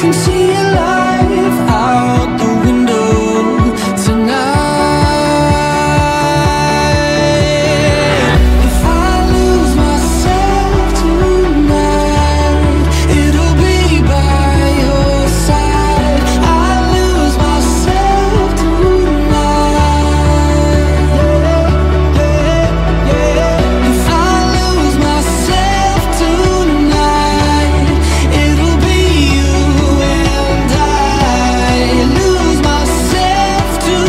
can see your life out the window tonight. If I lose myself tonight, it'll be by your side. I lose myself tonight. If I lose myself tonight, it'll be you and I lose myself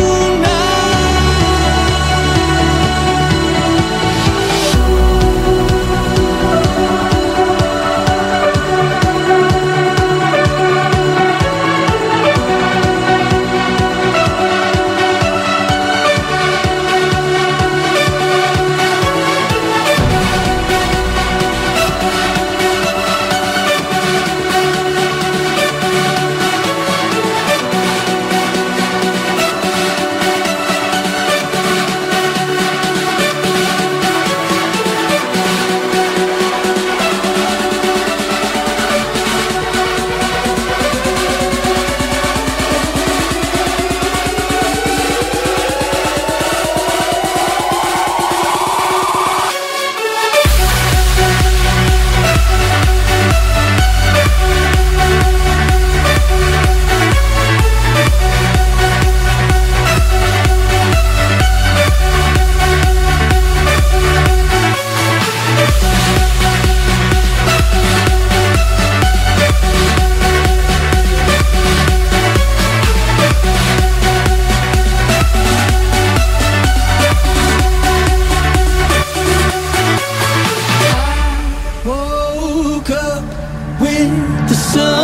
woke up with the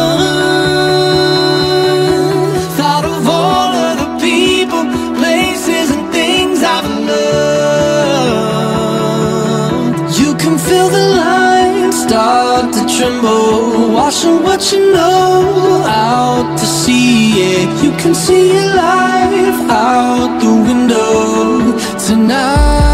sun. Thought of all of the people, places, and things I've loved. You can feel the lines start to tremble, washing what you know out to sea. Yeah, you can see your life out the window tonight.